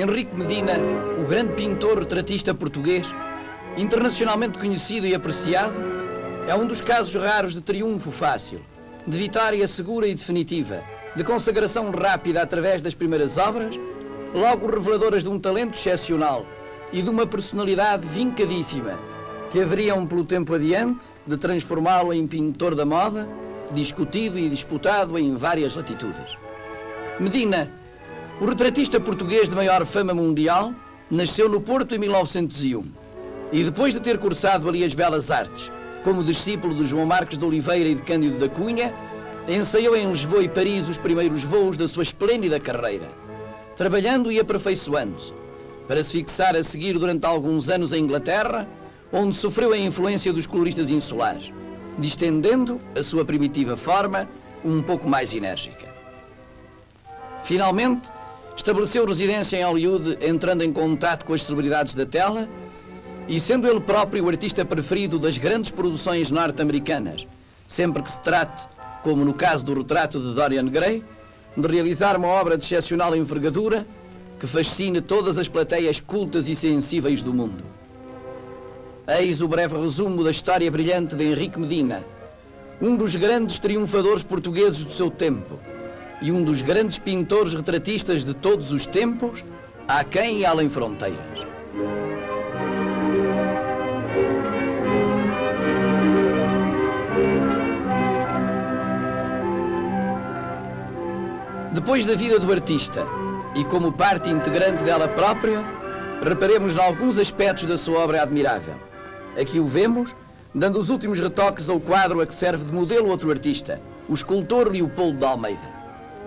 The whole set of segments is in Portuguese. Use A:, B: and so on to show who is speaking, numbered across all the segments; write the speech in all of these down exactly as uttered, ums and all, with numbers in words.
A: Henrique Medina, o grande pintor retratista português, internacionalmente conhecido e apreciado, é um dos casos raros de triunfo fácil, de vitória segura e definitiva, de consagração rápida através das primeiras obras, logo reveladoras de um talento excepcional e de uma personalidade vincadíssima, que haveriam pelo tempo adiante de transformá-lo em pintor da moda, discutido e disputado em várias latitudes. Medina, o retratista português de maior fama mundial, nasceu no Porto em mil novecentos e um e depois de ter cursado ali as belas artes, como discípulo de João Marques de Oliveira e de Cândido da Cunha, ensaiou em Lisboa e Paris os primeiros voos da sua esplêndida carreira, trabalhando e aperfeiçoando-se, para se fixar a seguir durante alguns anos em Inglaterra, onde sofreu a influência dos coloristas insulares, distendendo a sua primitiva forma um pouco mais enérgica. Finalmente, estabeleceu residência em Hollywood, entrando em contato com as celebridades da tela e sendo ele próprio o artista preferido das grandes produções norte-americanas, sempre que se trate, como no caso do retrato de Dorian Gray, de realizar uma obra de excepcional envergadura que fascine todas as plateias cultas e sensíveis do mundo. Eis o breve resumo da história brilhante de Henrique Medina, um dos grandes triunfadores portugueses do seu tempo e um dos grandes pintores retratistas de todos os tempos, aquém e além fronteiras. Depois da vida do artista, e como parte integrante dela própria, reparemos em alguns aspectos da sua obra admirável. Aqui o vemos, dando os últimos retoques ao quadro a que serve de modelo outro artista, o escultor Leopoldo de Almeida.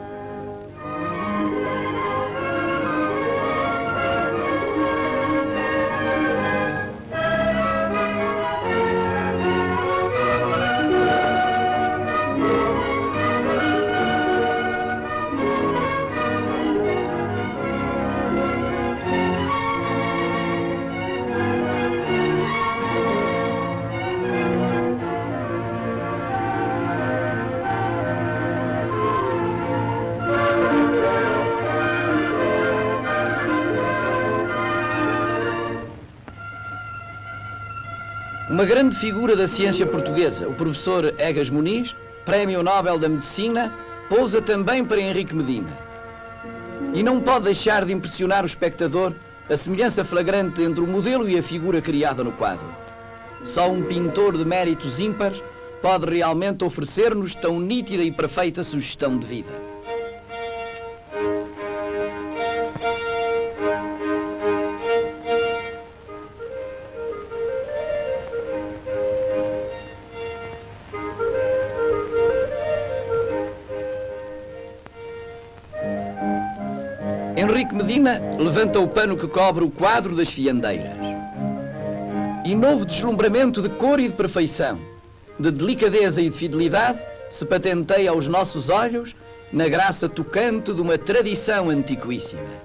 A: Uma grande figura da ciência portuguesa, o professor Egas Muniz, Prémio Nobel da Medicina, pousa também para Henrique Medina. E não pode deixar de impressionar o espectador a semelhança flagrante entre o modelo e a figura criada no quadro. Só um pintor de méritos ímpares pode realmente oferecer-nos tão nítida e perfeita sugestão de vida. Henrique Medina levanta o pano que cobre o quadro das fiandeiras. E novo deslumbramento de cor e de perfeição, de delicadeza e de fidelidade, se patenteia aos nossos olhos na graça tocante de uma tradição antiquíssima.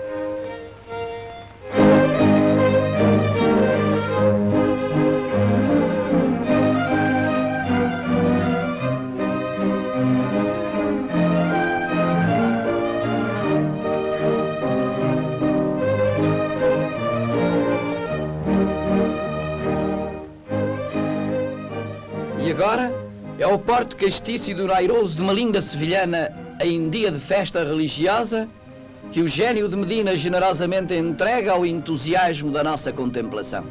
A: Agora é o porte castiço e donairoso de uma linda sevilhana em dia de festa religiosa que o gênio de Medina generosamente entrega ao entusiasmo da nossa contemplação.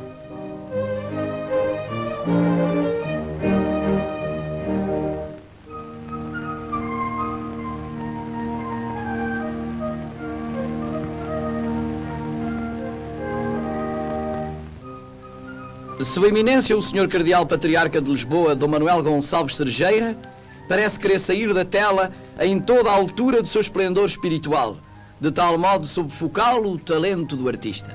A: Sua Eminência, o senhor Cardeal Patriarca de Lisboa, Dom Manuel Gonçalves Cerejeira, parece querer sair da tela em toda a altura do seu esplendor espiritual, de tal modo sob focá-lo o talento do artista.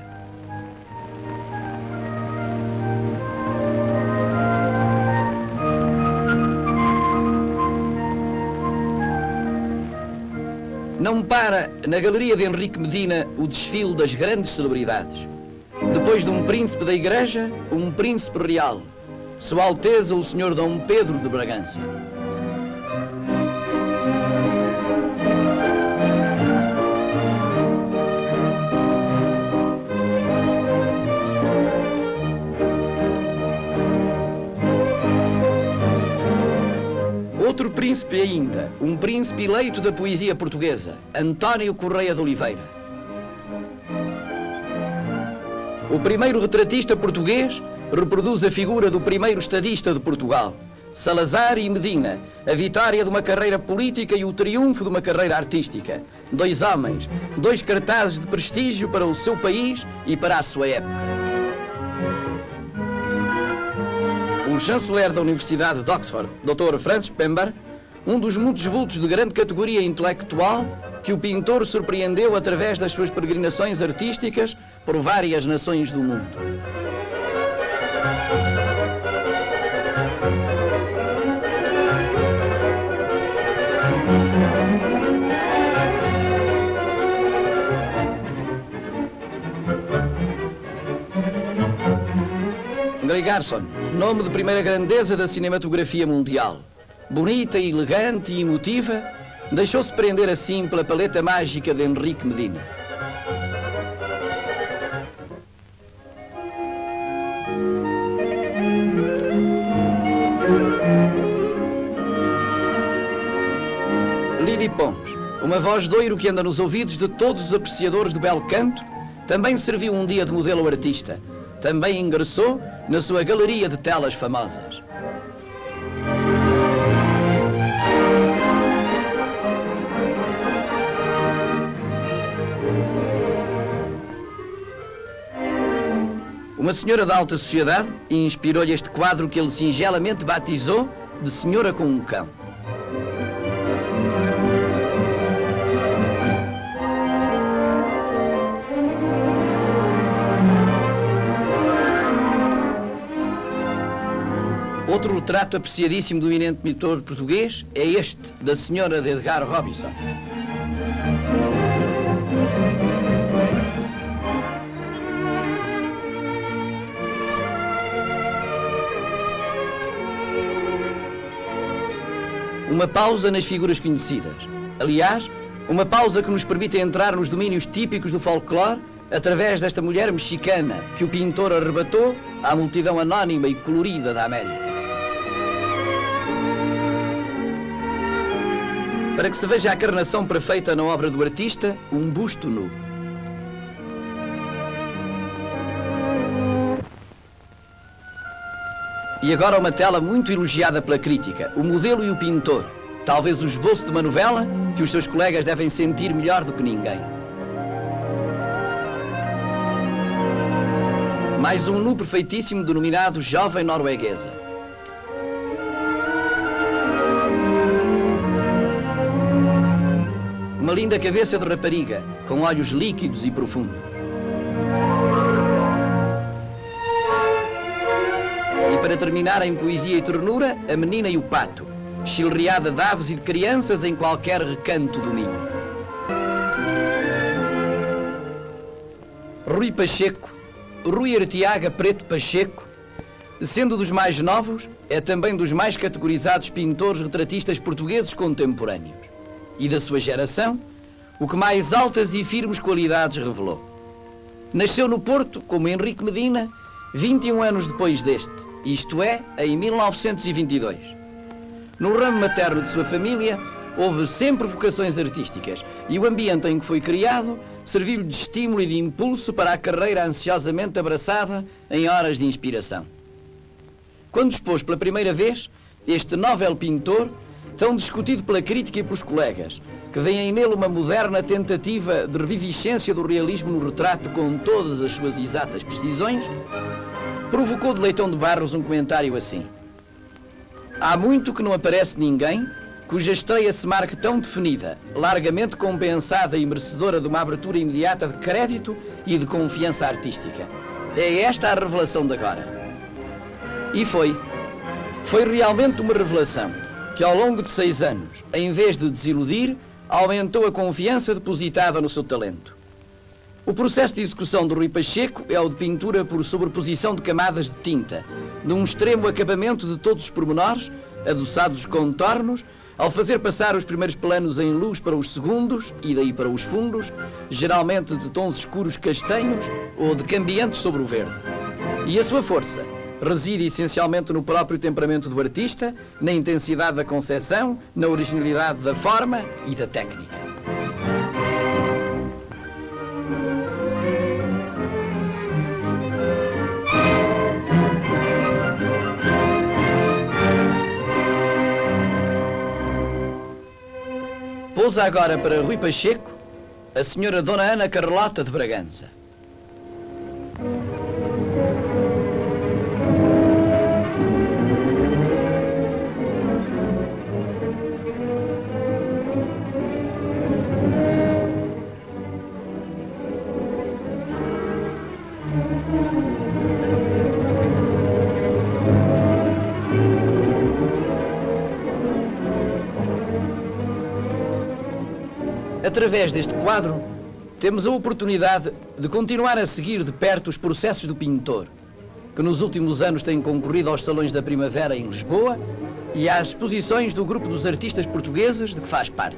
A: Não para na galeria de Henrique Medina o desfile das grandes celebridades. Depois de um príncipe da Igreja, um príncipe real, Sua Alteza o senhor Dom Pedro de Bragança. príncipe ainda, um príncipe eleito da poesia portuguesa, António Correia de Oliveira. O primeiro retratista português reproduz a figura do primeiro estadista de Portugal, Salazar e Medina, a vitória de uma carreira política e o triunfo de uma carreira artística. Dois homens, dois cartazes de prestígio para o seu país e para a sua época. O chanceler da Universidade de Oxford, doutor Francis Pember, um dos muitos vultos de grande categoria intelectual que o pintor surpreendeu através das suas peregrinações artísticas por várias nações do mundo. Grey Garson, nome de primeira grandeza da cinematografia mundial. Bonita, elegante e emotiva, deixou-se prender assim pela paleta mágica de Henrique Medina. Lidi Pons, uma voz de ouro que anda nos ouvidos de todos os apreciadores do belo canto, também serviu um dia de modelo ao artista. Também ingressou na sua galeria de telas famosas. Uma senhora da alta sociedade inspirou-lhe este quadro que ele singelamente batizou de Senhora com um Cão. Outro retrato apreciadíssimo do eminente pintor português é este, da Senhora de Edgar Robinson. Uma pausa nas figuras conhecidas. Aliás, uma pausa que nos permite entrar nos domínios típicos do folclore através desta mulher mexicana que o pintor arrebatou à multidão anónima e colorida da América. Para que se veja a carnação perfeita na obra do artista, um busto nu. E agora uma tela muito elogiada pela crítica, o modelo e o pintor, talvez o esboço de uma novela que os seus colegas devem sentir melhor do que ninguém. Mais um nu perfeitíssimo denominado Jovem Norueguesa. Uma linda cabeça de rapariga, com olhos líquidos e profundos. E para terminar em poesia e ternura, a menina e o pato, chilreada de aves e de crianças em qualquer recanto do Minho. Rui Pacheco, Rui Arteaga Preto Pacheco, sendo dos mais novos, é também dos mais categorizados pintores retratistas portugueses contemporâneos. E da sua geração, o que mais altas e firmes qualidades revelou. Nasceu no Porto, como Henrique Medina, vinte e um anos depois deste, isto é, em mil novecentos e vinte e dois. No ramo materno de sua família, houve sempre vocações artísticas e o ambiente em que foi criado serviu-lhe de estímulo e de impulso para a carreira ansiosamente abraçada em horas de inspiração. Quando expôs pela primeira vez, este novel pintor, tão discutido pela crítica e pelos colegas, que veem nele uma moderna tentativa de reviviscência do realismo no retrato com todas as suas exatas precisões, provocou de Leitão de Barros um comentário assim: há muito que não aparece ninguém cuja estreia se marque tão definida, largamente compensada e merecedora de uma abertura imediata de crédito e de confiança artística. É esta a revelação de agora. E foi. Foi realmente uma revelação que ao longo de seis anos, em vez de desiludir, aumentou a confiança depositada no seu talento. O processo de execução do Rui Pacheco é o de pintura por sobreposição de camadas de tinta, de um extremo acabamento de todos os pormenores, adoçados os contornos, ao fazer passar os primeiros planos em luz para os segundos e daí para os fundos, geralmente de tons escuros castanhos ou de cambiantes sobre o verde. E a sua força reside essencialmente no próprio temperamento do artista, na intensidade da concepção, na originalidade da forma e da técnica. Pousa agora para Rui Pacheco a senhora Dona Ana Carlota de Bragança. Através deste quadro, temos a oportunidade de continuar a seguir de perto os processos do pintor, que nos últimos anos tem concorrido aos Salões da Primavera em Lisboa e às exposições do grupo dos artistas portugueses de que faz parte.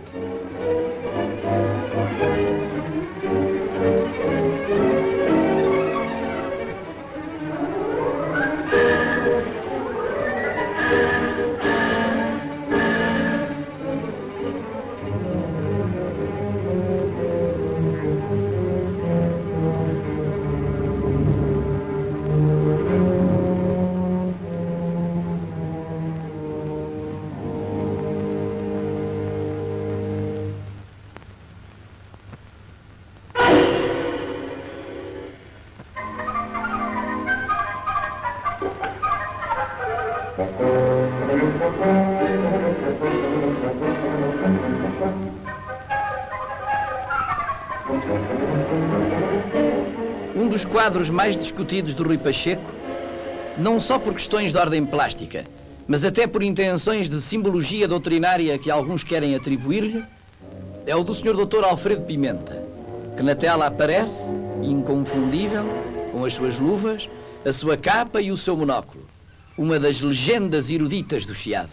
A: Um dos quadros mais discutidos do Rui Pacheco, não só por questões de ordem plástica, mas até por intenções de simbologia doutrinária que alguns querem atribuir-lhe, é o do senhor doutor Alfredo Pimenta, que na tela aparece, inconfundível, com as suas luvas, a sua capa e o seu monóculo, uma das legendas eruditas do Chiado.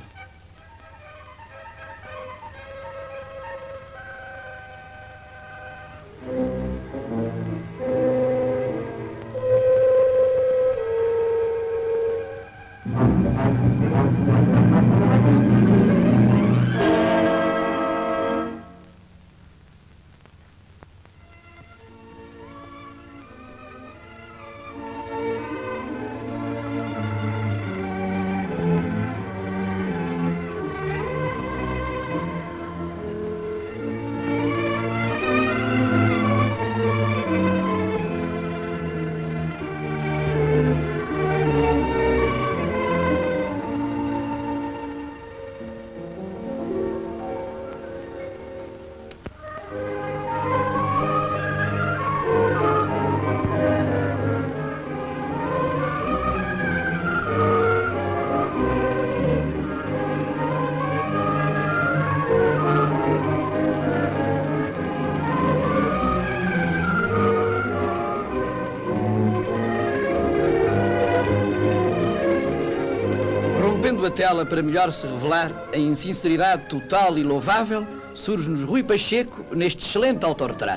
A: Rompendo a tela para melhor se revelar, em sinceridade total e louvável, surge-nos Rui Pacheco neste excelente autorretrato.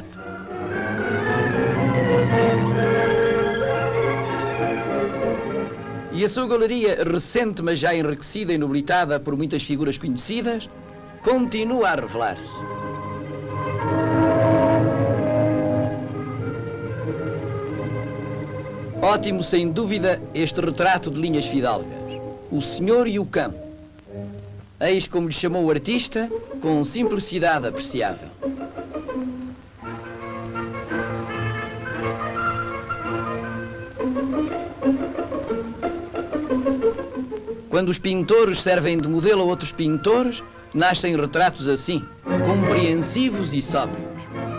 A: E a sua galeria, recente mas já enriquecida e nobilitada por muitas figuras conhecidas, continua a revelar-se. Ótimo, sem dúvida, este retrato de linhas fidalgas. O Senhor e o Cão. Eis como lhe chamou o artista, com simplicidade apreciável. Quando os pintores servem de modelo a outros pintores, nascem retratos assim, compreensivos e sóbrios.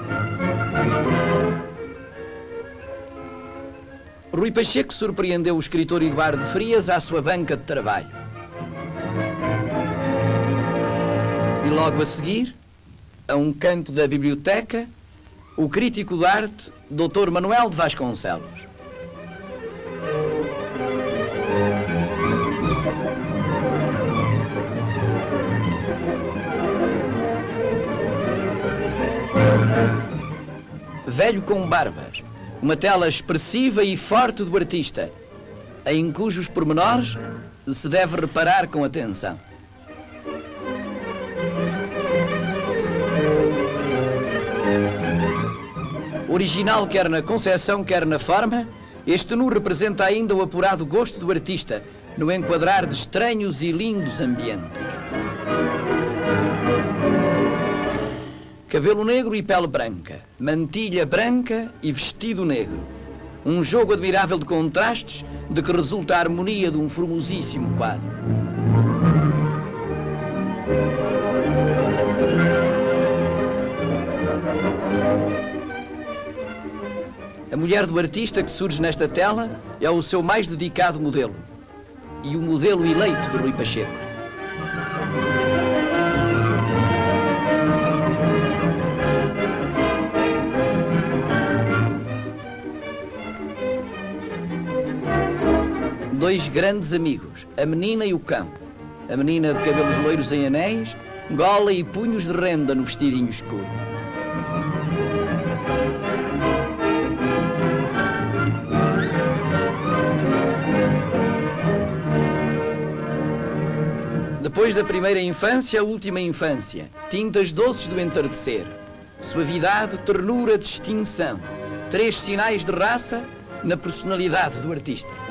A: Rui Pacheco surpreendeu o escritor Eduardo Frias à sua banca de trabalho. E logo a seguir, a um canto da biblioteca, o crítico de arte, doutor Manuel de Vasconcelos. Velho com barbas. Uma tela expressiva e forte do artista, em cujos pormenores se deve reparar com atenção. Original quer na concepção, quer na forma, este nu representa ainda o apurado gosto do artista no enquadrar de estranhos e lindos ambientes. Cabelo negro e pele branca, mantilha branca e vestido negro. Um jogo admirável de contrastes de que resulta a harmonia de um formosíssimo quadro. A mulher do artista que surge nesta tela é o seu mais dedicado modelo e o modelo eleito de Rui Pacheco. Dois grandes amigos, a menina e o cão. A menina de cabelos loiros em anéis, gola e punhos de renda no vestidinho escuro. Depois da primeira infância, a última infância. Tintas doces do entardecer. Suavidade, ternura, distinção. Três sinais de raça na personalidade do artista.